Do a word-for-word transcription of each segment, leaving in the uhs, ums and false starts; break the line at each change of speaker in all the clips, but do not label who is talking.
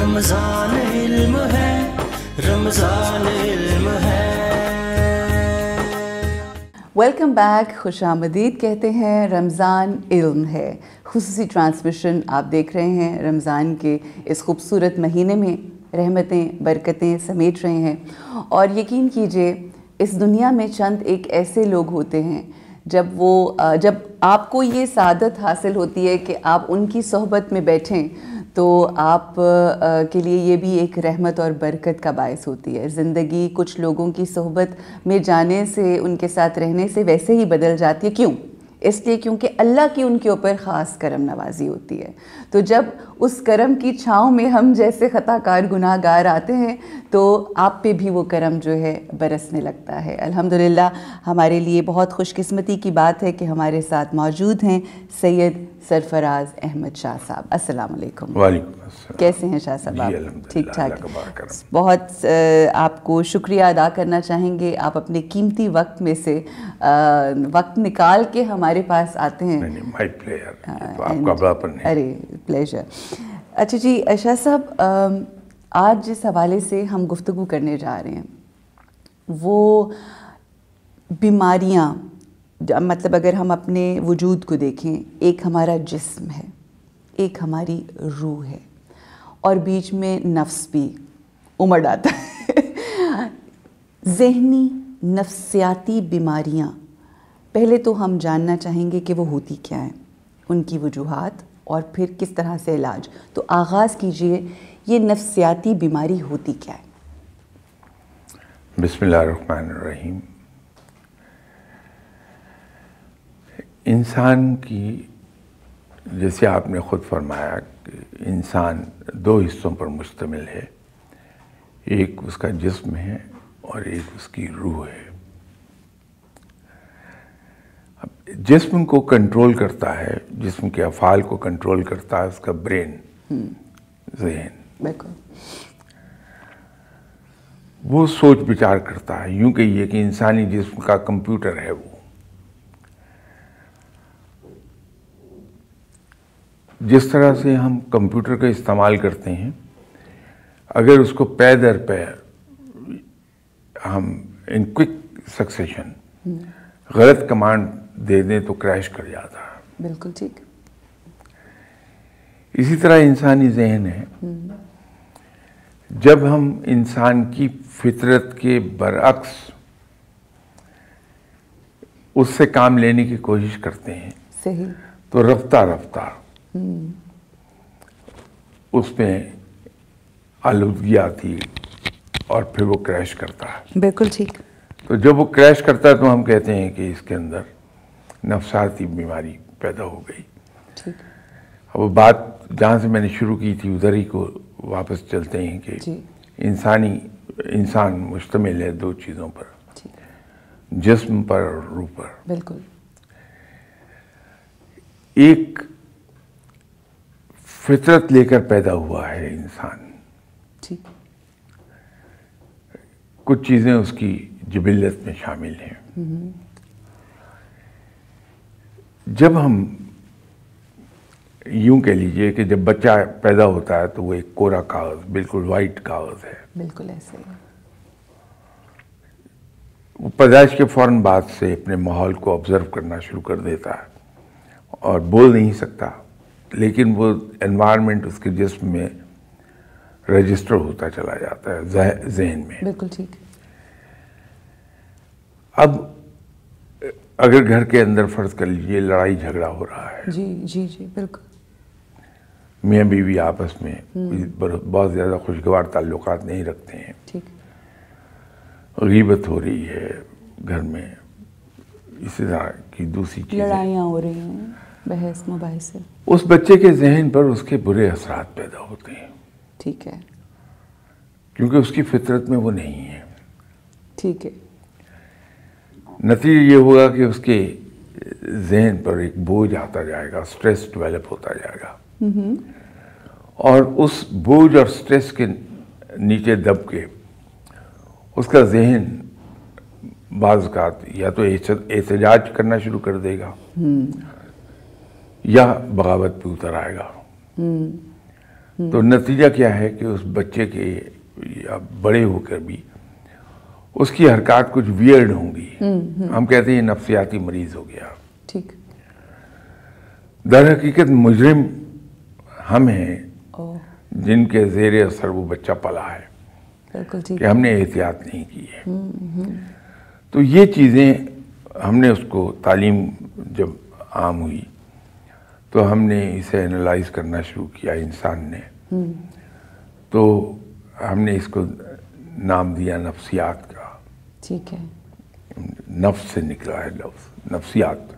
رمضان علم ہے، رمضان علم ہے۔
ویلکم بیک، خوش آمدید کہتے ہیں، رمضان علم ہے خصوصی ٹرانسمیشن آپ دیکھ رہے ہیں۔ رمضان کے اس خوبصورت مہینے میں رحمتیں برکتیں سمیٹ رہے ہیں، اور یقین کیجئے اس دنیا میں چند ایک ایسے لوگ ہوتے ہیں جب وہ جب آپ کو یہ سعادت حاصل ہوتی ہے کہ آپ ان کی صحبت میں بیٹھیں تو آپ کے لیے یہ بھی ایک رحمت اور برکت کا باعث ہوتی ہے۔ زندگی کچھ لوگوں کی صحبت میں جانے سے، ان کے ساتھ رہنے سے ویسے ہی بدل جاتی ہے۔ کیوں؟ اس لیے کیونکہ اللہ کی ان کے اوپر خاص کرم نوازی ہوتی ہے۔ تو جب اس کرم کی چھاؤں میں ہم جیسے خطا کار گناہ گار آتے ہیں تو آپ پہ بھی وہ کرم جو ہے برسنے لگتا ہے۔ الحمدللہ ہمارے لیے بہت خوش قسمتی کی بات ہے کہ ہمارے ساتھ موجود ہیں سید سرفراز احمد شاہ صاحب۔ السلام علیکم۔
وعلیکم السلام۔
کیسے ہیں شاہ صاحب آپ؟
الحمدللہ،
ٹھیک ٹھاک۔
اللہ کا بڑا کرم۔
بہت آپ کو شکریہ ادا کرنا چاہیں گے، آپ اپنے قیمتی وقت میں سے وقت نکال کے ہمارے پاس آتے ہیں۔
مائی پلیئر، آپ کا بڑاپن ہے۔
ارے پلیجر۔ اچھا جی شاہ صاحب، آج جس حوالے سے ہم گفتگو کرنے جا رہے ہیں وہ بیماریاں، مطلب اگر ہم اپنے وجود کو دیکھیں، ایک ہمارا جسم ہے، ایک ہماری روح ہے، اور بیچ میں نفس بھی امڑ آتا ہے۔ ذہنی نفسیاتی بیماریاں، پہلے تو ہم جاننا چاہیں گے کہ وہ ہوتی کیا ہیں، ان کی وجوہات، اور پھر کس طرح سے علاج۔ تو آغاز کیجئے، یہ نفسیاتی بیماری ہوتی کیا ہے؟
بسم اللہ الرحمن الرحیم۔ انسان کی، جیسے آپ نے خود فرمایا کہ انسان دو حصوں پر مشتمل ہے، ایک اس کا جسم ہے اور ایک اس کی روح ہے۔ جسم کو کنٹرول کرتا ہے، جسم کے افعال کو کنٹرول کرتا ہے اس کا برین، ذہن۔
بالکل۔
وہ سوچ بچار کرتا ہے، یوں کہیے کہ انسانی جسم کا کمپیوٹر ہے وہ۔ جس طرح سے ہم کمپیوٹر کا استعمال کرتے ہیں، اگر اس کو پے در پے ہم ان کوئک سکسیشن غلط کمانڈ دے دیں تو کریش کر جاتا ہے۔
بالکل ٹھیک۔
اسی طرح انسانی ذہن ہے، جب ہم انسان کی فطرت کے برعکس اس سے کام لینے کی کوشش کرتے ہیں،
صحیح،
تو رفتہ رفتہ اس میں آلودگی آتی اور پھر وہ کریش کرتا ہے۔
بالکل ٹھیک۔
تو جب وہ کریش کرتا ہے تو ہم کہتے ہیں کہ اس کے اندر نفسیاتی بیماری پیدا ہو گئی۔
ٹھیک۔
اب وہ بات جہاں سے میں نے شروع کی تھی ادھر ہی کو واپس چلتے ہیں کہ
جی۔
انسانی انسان مشتمل ہے دو چیزوں پر، جسم پر اور روح پر۔
بالکل۔
ایک فطرت لے کر پیدا ہوا ہے انسان،
ٹھیک۔
کچھ چیزیں اس کی جبلت میں شامل ہیں۔ جب ہم یوں کہہ لیجئے کہ جب بچہ پیدا ہوتا ہے تو وہ ایک کوڑا کاغذ، بالکل وائٹ کاغذ ہے۔
بالکل ایسے ہی۔
وہ پیدائش کے فوراً بعد سے اپنے ماحول کو آبزرو کرنا شروع کر دیتا ہے اور بول نہیں سکتا، لیکن وہ انوائرمنٹ اس کے جسم میں رجسٹر ہوتا چلا جاتا ہے ذہن میں۔
بالکل ٹھیک۔
اب اگر گھر کے اندر فرض کر لیجیے لڑائی جھگڑا ہو رہا ہے،
جی جی جی بالکل،
میاں بیوی آپس میں بہت زیادہ خوشگوار تعلقات نہیں رکھتے ہیں،
ٹھیک،
غیبت ہو رہی ہے گھر میں، اسی طرح کی دوسری چیزیں،
لڑائیاں ہو رہی ہیں، بحث مباحثے،
اس بچے کے ذہن پر اس کے برے اثرات پیدا ہوتے ہیں،
ٹھیک ہے،
کیونکہ اس کی فطرت میں وہ نہیں ہے۔
ٹھیک ہے۔
نتیجہ یہ ہوگا کہ اس کے ذہن پر ایک بوجھ آتا جائے گا، سٹریس ڈیولپ ہوتا جائے گا، اور اس بوجھ اور سٹریس کے نیچے دب کے اس کا ذہن بعض اوقات یا تو احتجاج کرنا شروع کر دے گا یا بغاوت پہ اتر آئے گا۔ تو نتیجہ کیا ہے کہ اس بچے کے یا بڑے ہو کر بھی اس کی حرکات کچھ ویئرڈ ہوں گی. ہم کہتے ہیں نفسیاتی مریض ہو گیا.
ٹھیک.
در حقیقت مجرم ہم ہیں جن کے زیر اثر وہ بچہ پلا ہے.
بالکل ٹھیک.
کہ ہم نے احتیاط نہیں کی ہے. تو یہ چیزیں ہم نے اس کو تعلیم جب عام ہوئی تو ہم نے اسے انالائز کرنا شروع کیا انسان نے. تو ہم نے اس کو نام دیا نفسیات کا.
ٹھیک ہے.
نفس سے نکلا ہے لفظ نفسیات.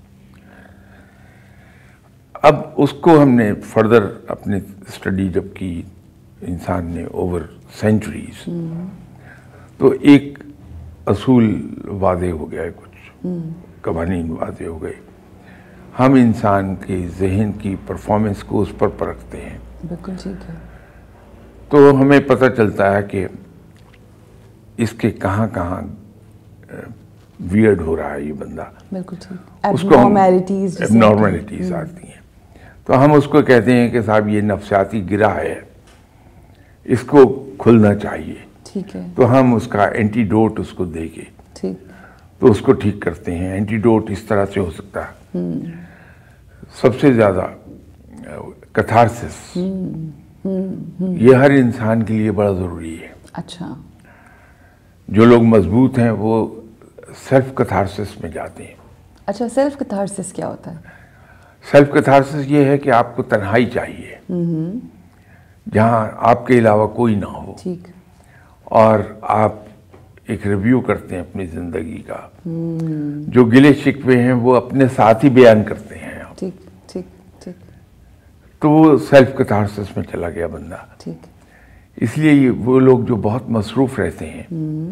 اب اس کو ہم نے فردر اپنی اسٹڈی جب کی انسان نے اوور سینچریز تو ایک اصول واضح ہو گیا ہے, کچھ قوانین واضح ہو گئے. ہم انسان کے ذہن کی پرفارمنس کو اس پر پرکھتے ہیں.
بالکل ٹھیک ہے.
تو ہمیں پتہ چلتا ہے کہ اس کے کہاں کہاں ویئرڈ ہو رہا ہے یہ بندہ.
بالکل ٹھیک.
اس کو ہم
ایبنارملٹیز
ایبنارملٹیز آتی ہیں. تو ہم اس کو کہتے ہیں کہ صاحب یہ نفسیاتی گرہ ہے, اس کو کھلنا چاہیے.
ٹھیک ہے.
تو ہم اس کا اینٹی ڈوٹ اس کو دے کے
ٹھیک.
تو اس کو ٹھیک کرتے ہیں. اینٹی ڈوٹ اس طرح سے ہو سکتا ہے, سب سے زیادہ کتھارسس. یہ ہر انسان کے لیے بڑا ضروری ہے.
اچھا.
جو لوگ مضبوط ہیں وہ سیلف کتھارسس میں جاتے ہیں.
اچھا, سیلف کتھارسس کیا ہوتا ہے؟
سیلف کتھارسس یہ ہے کہ آپ کو تنہائی چاہیے جہاں آپ کے علاوہ کوئی نہ ہو.
ٹھیک.
اور آپ ایک ریویو کرتے ہیں اپنی زندگی کا. جو گلے شکوے ہیں وہ اپنے ساتھ ہی بیان کرتے ہیں.
ٹھیک ٹھیک ٹھیک.
تو وہ سیلف کتھارسس میں چلا گیا بندہ.
ٹھیک.
اس لیے یہ وہ لوگ جو بہت مصروف رہتے ہیں,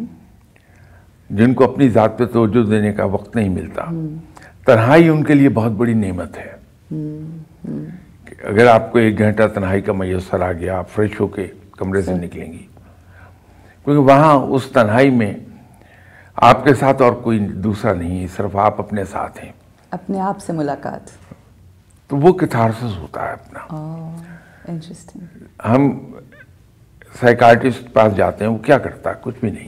جن کو اپنی ذات پہ توجہ دینے کا وقت نہیں ملتا, تنہائی ان کے لیے بہت بڑی نعمت ہے. اگر آپ کو ایک گھنٹہ تنہائی کا میسر آ گیا, آپ فریش ہو کے کمرے سے نکلیں گی, کیونکہ وہاں اس تنہائی میں آپ کے ساتھ اور کوئی دوسرا نہیں ہے, صرف آپ اپنے ساتھ ہیں.
اپنے آپ سے ملاقات.
تو وہ کتھارسس ہوتا ہے اپنا.
انٹرسٹنگ.
ہم سائیکارٹسٹ پاس جاتے ہیں, وہ کیا کرتا ہے؟ کچھ بھی نہیں.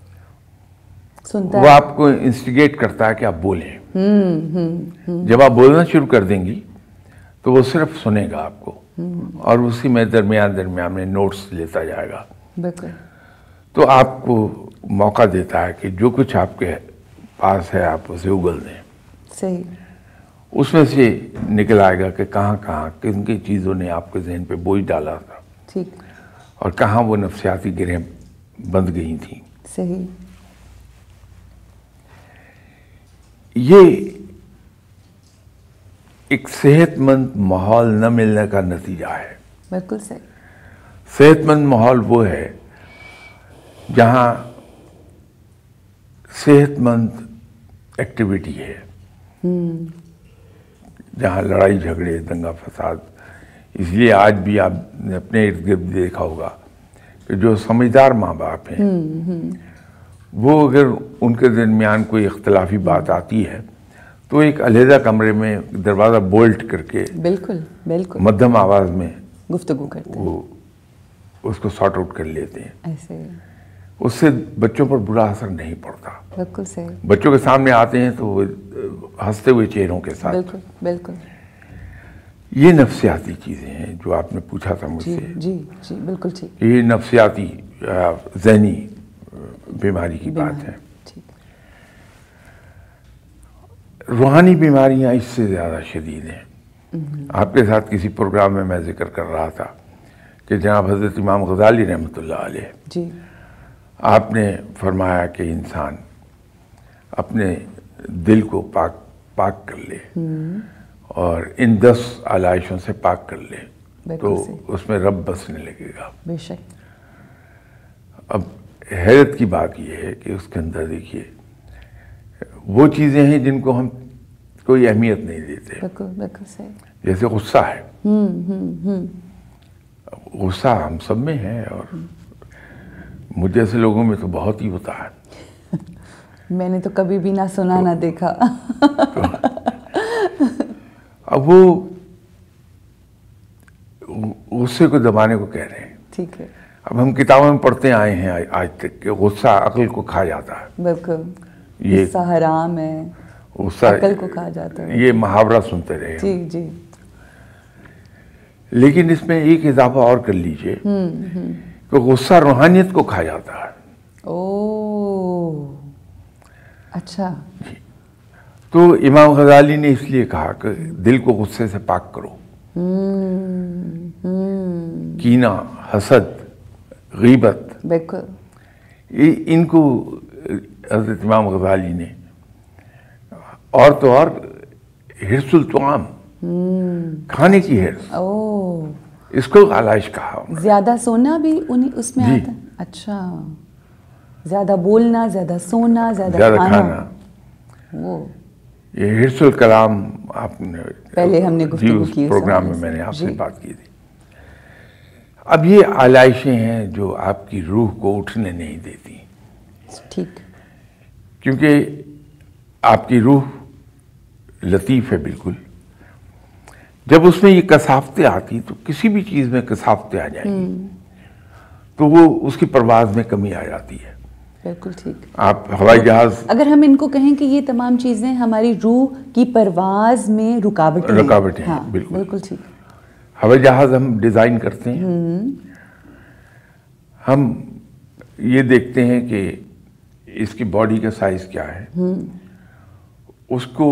سنتا
وہ آپ کو انسٹیگیٹ کرتا ہے کہ آپ بولیں. جب آپ بولنا شروع کر دیں گی تو وہ صرف سنے گا آپ کو, اور اسی میں درمیان درمیان میں نوٹس لیتا جائے گا.
بالکل.
تو آپ کو موقع دیتا ہے کہ جو کچھ آپ کے پاس ہے آپ اسے اگل دیں.
صحیح.
اس میں سے نکل آئے گا کہ کہاں کہاں کن کی چیزوں نے آپ کے ذہن پہ بوجھ ڈالا تھا.
ٹھیک.
اور کہاں وہ نفسیاتی گرہیں بند گئی تھیں.
صحیح.
یہ ایک صحت مند ماحول نہ ملنے کا نتیجہ ہے.
بالکل صحیح.
صحت مند ماحول وہ ہے جہاں صحت مند ایکٹیویٹی ہے, جہاں لڑائی جھگڑے دنگا فساد. اس لیے آج بھی آپ نے اپنے ارد گرد دیکھا ہوگا کہ جو سمجھدار ماں باپ ہیں وہ اگر ان کے درمیان کوئی اختلافی بات آتی ہے تو ایک علیحدہ کمرے میں دروازہ بولٹ کر کے
بالکل بالکل
مدھم آواز میں
گفتگو کرتے ہیں,
وہ اس کو سارٹ آؤٹ کر لیتے ہیں.
ایسے
اس سے بچوں پر برا اثر نہیں پڑتا.
بالکل صحیح.
بچوں کے سامنے آتے ہیں تو وہ ہنستے ہوئے چہروں کے ساتھ.
بالکل بالکل.
یہ نفسیاتی چیزیں ہیں جو آپ نے پوچھا تھا مجھ
جی
سے.
جی جی بالکل ٹھیک.
یہ نفسیاتی ذہنی بیماری کی بات ہے.
ٹھیک.
روحانی بیماریاں اس سے زیادہ شدید ہیں. آپ کے ساتھ کسی پروگرام میں میں ذکر کر رہا تھا کہ جناب حضرت امام غزالی رحمۃ اللہ علیہ,
جی,
آپ نے فرمایا کہ انسان اپنے دل کو پاک پاک کر لے اور ان دس آلائشوں سے پاک کر لے تو اس میں رب بسنے لگے گا.
بے شک.
اب حیرت کی بات یہ ہے کہ اس کے اندر دیکھیے وہ چیزیں ہیں جن کو ہم کوئی اہمیت نہیں دیتے.
بالکل بالکل صحیح.
جیسے غصہ ہے, غصہ ہم سب میں ہے اور مجھ جیسے لوگوں میں تو بہت ہی ہوتا ہے.
میں نے تو کبھی بھی نہ سنا نہ دیکھا.
اب وہ غصے کو دبانے کو کہہ رہے ہیں.
ٹھیک ہے.
اب ہم کتابوں میں پڑھتے آئے ہیں آج تک کہ غصہ عقل کو کھا جاتا ہے.
بالکل.
یہ
غصہ حرام ہے,
غصہ
عقل کو کھا جاتا ہے.
یہ محاورہ سنتے رہے.
جی جی.
لیکن اس میں ایک اضافہ اور کر لیجئے کہ غصہ روحانیت کو کھا جاتا ہے.
او اچھا.
تو امام غزالی نے اس لیے کہا کہ دل کو غصے سے پاک کرو. کینہ, حسد, غیبت,
بالکل.
ان کو حضرت امام غزالی نے, اور تو اور حرص الطعام, کھانے کی حرص, اس کو آلائش کہا.
زیادہ سونا بھی انہیں اس میں آتا ہے. اچھا. زیادہ بولنا, زیادہ سونا, زیادہ کھانا. وہ
یہ حرص الکلام آپ نے
پہلے ہم نے گفتگو کی
پروگرام میں میں نے آپ سے بات کی تھی. اب یہ آلائشیں ہیں جو آپ کی روح کو اٹھنے نہیں دیتی.
ٹھیک.
کیونکہ آپ کی روح لطیف ہے بالکل. جب اس میں یہ کثافتیں آتی تو کسی بھی چیز میں کثافتیں آ جائیں گی تو وہ اس کی پرواز میں کمی آ جاتی ہے.
بالکل ٹھیک.
آپ ہوائی جہاز,
اگر ہم ان کو کہیں کہ یہ تمام چیزیں ہماری روح کی پرواز میں رکاوٹیں
رکاوٹیں ہیں. بالکل
بالکل ٹھیک.
ہوائی جہاز ہم ڈیزائن کرتے ہیں, ہم یہ دیکھتے ہیں کہ اس کی باڈی کا سائز کیا ہے, اس کو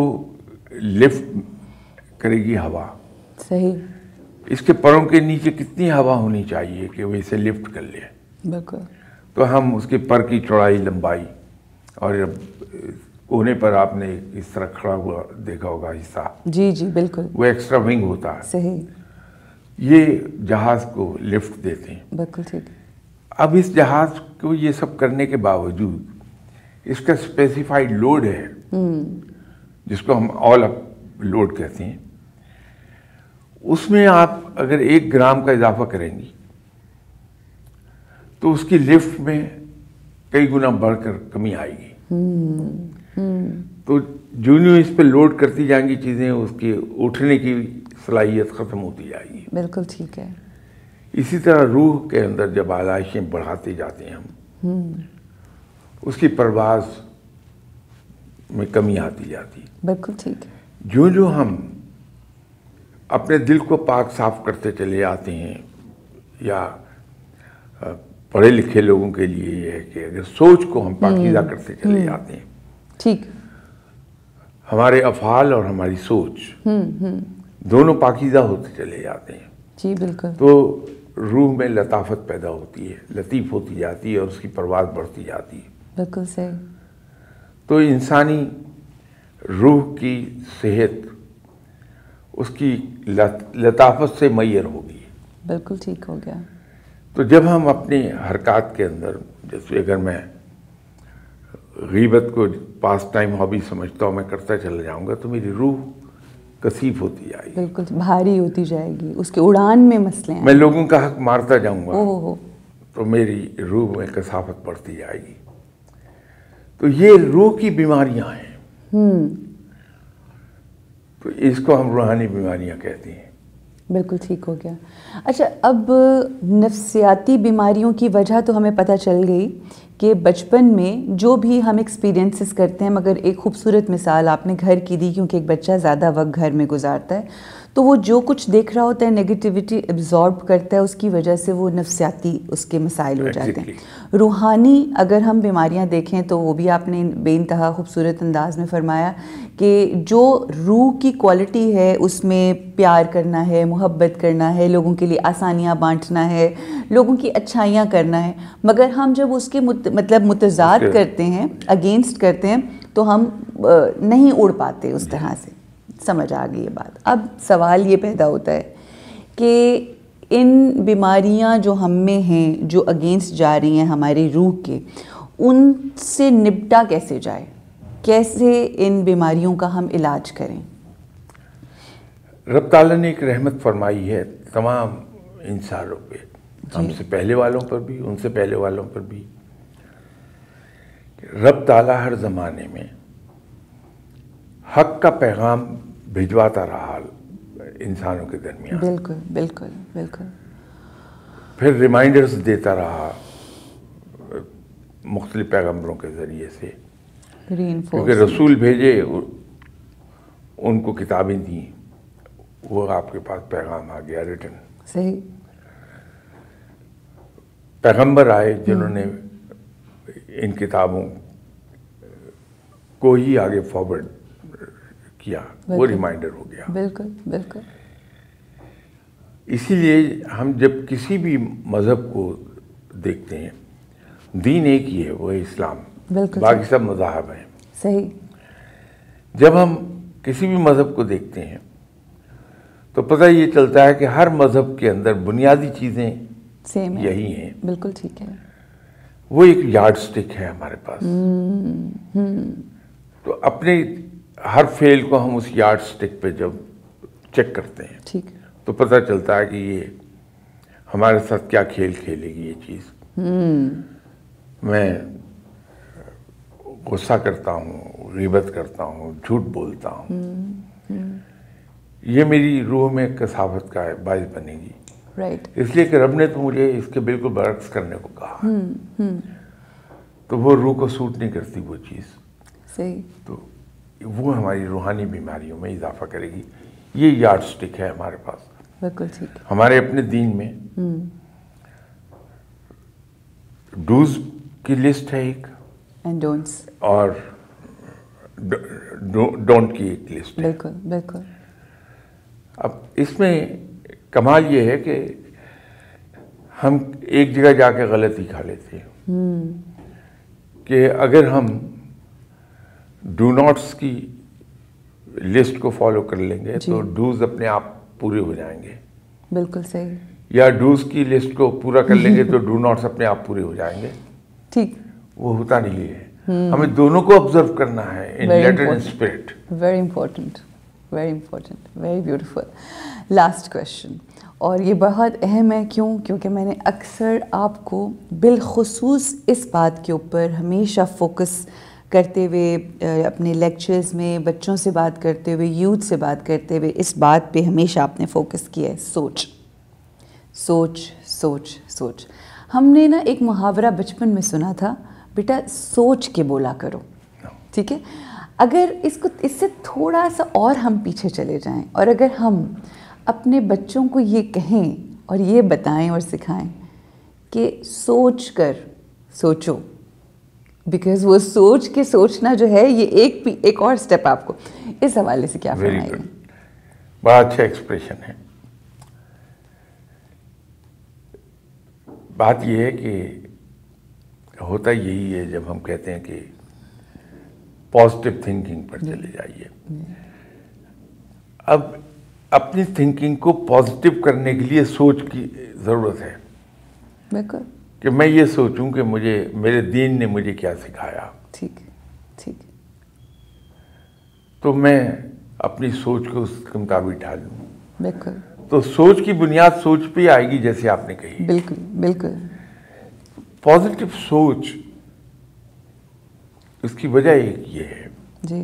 لفٹ کرے گی ہوا.
صحیح.
اس کے پروں کے نیچے کتنی ہوا ہونی چاہیے کہ وہ اسے لفٹ کر لے.
بالکل.
تو ہم اس کے پر کی چوڑائی, لمبائی, اور کونے پر آپ نے اس طرح کھڑا ہوا دیکھا ہوگا حصہ,
جی جی بالکل,
وہ ایکسٹرا ونگ ہوتا ہے.
صحیح.
یہ جہاز کو لفٹ دیتے ہیں.
بالکل ٹھیک.
اب اس جہاز کو یہ سب کرنے کے باوجود اس کا اسپیسیفائڈ لوڈ ہے, جس کو ہم آل اپ لوڈ کہتے ہیں, اس میں آپ اگر ایک گرام کا اضافہ کریں گی تو اس کی لفٹ میں کئی گنا بڑھ کر کمی آئے گی. تو جو جو اس پہ لوڈ کرتی جائیں گی چیزیں, اس کی اٹھنے کی صلاحیت ختم ہوتی جائے گی.
بالکل ٹھیک ہے.
اسی طرح روح کے اندر جب آلائشیں بڑھاتے جاتے ہیں ہم, اس کی پرواز میں کمی آتی جاتی.
بالکل ٹھیک.
جو جو ہم اپنے دل کو پاک صاف کرتے چلے آتے ہیں, یا پڑھے لکھے لوگوں کے لیے یہ ہے کہ اگر سوچ کو ہم پاکیزہ کرتے چلے جاتے ہیں,
ٹھیک,
ہمارے افعال اور ہماری سوچ دونوں پاکیزہ ہوتے چلے جاتے ہیں,
جی بالکل,
تو روح میں لطافت پیدا ہوتی ہے, لطیف ہوتی جاتی ہے, اور اس کی پرواز بڑھتی جاتی ہے.
بالکل صحیح.
تو انسانی روح کی صحت اس کی لطافت سے معیر ہوگی.
بالکل ٹھیک ہو گیا.
تو جب ہم اپنی حرکات کے اندر, جیسے اگر میں غیبت کو پاس ٹائم ہابی سمجھتا ہوں, میں کرتا چلا جاؤں گا تو میری روح کثیف ہوتی جائے گی.
بالکل بھاری ہوتی جائے گی, اس کے اڑان میں مسئلے ہیں.
میں لوگوں کا حق مارتا جاؤں گا
اوہ
تو میری روح میں کثافت بڑھتی جائے گی. تو یہ روح کی بیماریاں ہیں, تو اس کو ہم روحانی بیماریاں کہتے ہیں.
بالکل ٹھیک ہو گیا. اچھا, اب نفسیاتی بیماریوں کی وجہ تو ہمیں پتہ چل گئی کہ بچپن میں جو بھی ہم ایکسپیرینسز کرتے ہیں, مگر ایک خوبصورت مثال آپ نے گھر کی دی, کیونکہ ایک بچہ زیادہ وقت گھر میں گزارتا ہے تو وہ جو کچھ دیکھ رہا ہوتا ہے نیگیٹیوٹی ایبزارب کرتا ہے, اس کی وجہ سے وہ نفسیاتی اس کے مسائل ہو جاتے ہیں. روحانی اگر ہم بیماریاں دیکھیں تو وہ بھی آپ نے بے انتہا خوبصورت انداز میں فرمایا کہ جو روح کی کوالٹی ہے اس میں پیار کرنا ہے, محبت کرنا ہے, لوگوں کے لیے آسانیاں بانٹنا ہے, لوگوں کی اچھائیاں کرنا ہے, مگر ہم جب اس کے مت, مطلب متضاد کرتے ہیں, اگینسٹ کرتے ہیں, تو ہم نہیں اڑ پاتے اس طرح سے. سمجھ آ گئی یہ بات. اب سوال یہ پیدا ہوتا ہے کہ ان بیماریاں جو ہم میں ہیں, جو اگینسٹ جا رہی ہیں ہماری روح کے, ان سے نپٹا کیسے جائے, کیسے ان بیماریوں کا ہم علاج کریں؟
رب تعالیٰ نے ایک رحمت فرمائی ہے تمام انسانوں پہ, ہم سے پہلے والوں پر بھی, ان سے پہلے والوں پر بھی. رب تعالیٰ ہر زمانے میں حق کا پیغام بھجواتا رہا انسانوں کے درمیان.
بالکل بالکل بالکل.
پھر ریمائنڈرز دیتا رہا مختلف پیغمبروں کے ذریعے سے، کیونکہ رسول بھیجے ان کو کتابیں دیں، وہ آپ کے پاس پیغام آ گیا ریٹن.
صحیح.
پیغمبر آئے جنہوں نے ان کتابوں کو ہی آگے فارورڈ کیا، وہ ریمائنڈر ہو گیا.
بالکل بالکل.
اسی لیے ہم جب کسی بھی مذہب کو دیکھتے ہیں، دین ایک ہی ہے، وہ ہے اسلام.
بالکل.
باقی سب مذاہب ہیں.
صحیح.
جب ہم کسی بھی مذہب کو دیکھتے ہیں تو پتہ یہ چلتا ہے کہ ہر مذہب کے اندر بنیادی چیزیں
سیم
یہی ہیں.
بالکل ٹھیک ہے.
وہ ایک یارڈ سٹک ہے ہمارے پاس. تو اپنے ہر فیل کو ہم اس یارڈ سٹک پہ جب چیک کرتے ہیں
ٹھیک
تو پتہ چلتا ہے کہ یہ ہمارے ساتھ کیا کھیل کھیلے گی یہ چیز. میں غصہ کرتا ہوں، غیبت کرتا ہوں، جھوٹ بولتا ہوں، یہ میری روح میں کثافت کا باعث بنے گی.
رائٹ.
اس لیے کہ رب نے تو مجھے اس کے بالکل برعکس کرنے کو کہا. تو وہ روح کو سوٹ نہیں کرتی وہ چیز.
صحیح.
تو وہ ہماری روحانی بیماریوں میں اضافہ کرے گی. یہ یارڈ سٹک ہے ہمارے پاس.
بالکل ٹھیک.
ہمارے اپنے دین میں ڈوز کی لسٹ ہے ایک،
اینڈ ڈونٹس،
اور ڈونٹ کی ایک لسٹ ہے.
بالکل بالکل.
اب اس میں کمال یہ ہے کہ ہم ایک جگہ جا کے غلطی کھا لیتے ہیں کہ اگر ہم ڈو ناٹس کی لسٹ کو فالو کر لیں گے تو ڈوز اپنے آپ پورے ہو جائیں گے.
بالکل صحیح.
یا ڈوز کی لسٹ کو پورا کر لیں گے تو ڈو ناٹس اپنے آپ پورے ہو جائیں گے.
ٹھیک.
وہ ہوتا نہیں ہے. ہمیں دونوں کو آبزرو کرنا ہے in letter and spirit.
Very important, very important, very beautiful. Last question, اور یہ بہت اہم ہے. کیوں؟ کیونکہ میں نے اکثر آپ کو بالخصوص اس بات کے اوپر ہمیشہ فوکس کرتے ہوئے اپنے لیکچرز میں بچوں سے بات کرتے ہوئے، یوتھ سے بات کرتے ہوئے اس بات پہ ہمیشہ آپ نے فوکس کیا ہے، سوچ سوچ سوچ سوچ. ہم نے نا ایک محاورہ بچپن میں سنا تھا، بیٹا سوچ کے بولا کرو. ٹھیک ہے. اگر اس کو اس سے تھوڑا سا اور ہم پیچھے چلے جائیں اور اگر ہم اپنے بچوں کو یہ کہیں اور یہ بتائیں اور سکھائیں کہ سوچ کر سوچو، بیکاز وہ سوچ کے سوچنا جو ہے یہ ایک ایک اور سٹیپ آپ کو اس حوالے سے کیا فرمائیں گے؟
بڑا اچھا ایکسپریشن ہے. بات یہ ہے کہ ہوتا یہی ہے جب ہم کہتے ہیں کہ پازیٹیو تھنکنگ پر چلے جائیے. اب اپنی تھنکنگ کو پازیٹیو کرنے کے لیے سوچ کی ضرورت ہے.
بالکل.
کہ میں یہ سوچوں کہ مجھے میرے دین نے مجھے کیا سکھایا.
ٹھیک ٹھیک.
تو میں اپنی سوچ کو اس کے مطابق ڈھالوں.
بالکل.
تو سوچ کی بنیاد سوچ پہ آئے گی جیسے آپ نے کہی.
بالکل بالکل.
پازیٹیو سوچ، اس کی وجہ ایک یہ ہے
جی،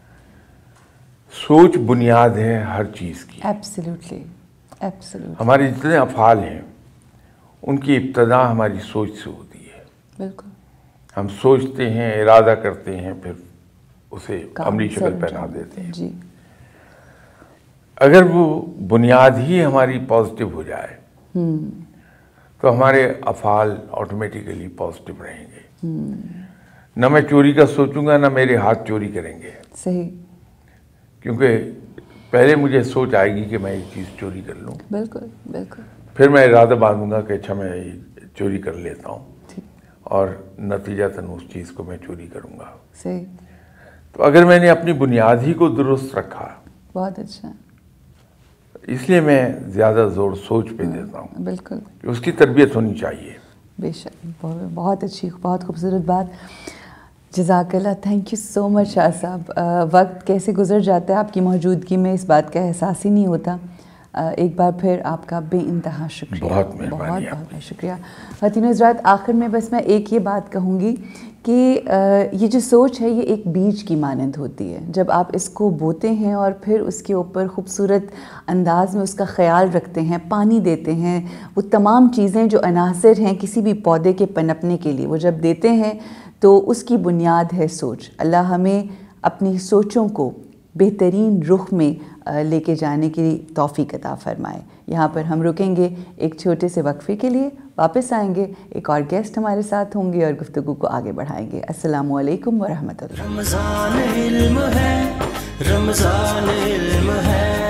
سوچ بنیاد ہے ہر چیز کی.
Absolutely absolutely.
ہمارے جتنے افعال ہیں ان کی ابتدا ہماری سوچ سے ہوتی ہے.
بالکل.
ہم سوچتے ہیں، ارادہ کرتے ہیں، پھر اسے عملی شکل پہنا دیتے ہیں.
جی.
اگر وہ بنیاد ہی ہماری پازیٹیو ہو جائے تو ہمارے افعال آٹومیٹیکلی پازیٹیو رہیں گے. نہ میں چوری کا سوچوں گا، نہ میرے ہاتھ چوری کریں گے.
صحیح.
کیونکہ پہلے مجھے سوچ آئے گی کہ میں یہ چیز چوری کر لوں.
بالکل بالکل.
پھر میں ارادہ باندھوں گا کہ اچھا میں چوری کر لیتا ہوں، اور نتیجتاً اس چیز کو میں چوری کروں گا.
صحیح.
تو اگر میں نے اپنی بنیاد ہی کو درست رکھا،
بہت اچھا.
اس لیے میں زیادہ زور سوچ پہ دیتا ہوں.
بالکل.
کہ اس کی تربیت ہونی چاہیے.
بے شک. بہت اچھی، بہت خوبصورت بات. جزاک اللہ. تھینک یو سو مچ شاہ صاحب. وقت کیسے گزر جاتا ہے آپ کی موجودگی میں اس بات کا احساس ہی نہیں ہوتا. ایک بار پھر آپ کا بے انتہا شکریہ.
بہت
بہت
مہربانی.
بہت بہت شکریہ. خواتین حضرات, آخر میں بس میں ایک یہ بات کہوں گی کہ یہ جو سوچ ہے یہ ایک بیج کی مانند ہوتی ہے. جب آپ اس کو بوتے ہیں اور پھر اس کے اوپر خوبصورت انداز میں اس کا خیال رکھتے ہیں, پانی دیتے ہیں, وہ تمام چیزیں جو عناصر ہیں کسی بھی پودے کے پنپنے کے لیے وہ جب دیتے ہیں تو اس کی بنیاد ہے سوچ. اللہ ہمیں اپنی سوچوں کو بہترین رخ میں لے کے جانے کی توفیق عطا فرمائے. یہاں پر ہم رکیں گے ایک چھوٹے سے وقفے کے لیے, واپس آئیں گے, ایک اور گیسٹ ہمارے ساتھ ہوں گے اور گفتگو کو آگے بڑھائیں گے. السلام علیکم ورحمۃ اللہ.
رمضان علم ہے, رمضان علم ہے.